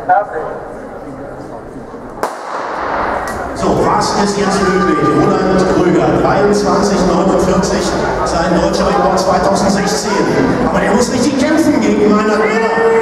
So, was ist jetzt möglich? Roland Krüger, 23,49, sein deutscher Rekord 2016. Aber der muss richtig kämpfen gegen Meinhard Müller.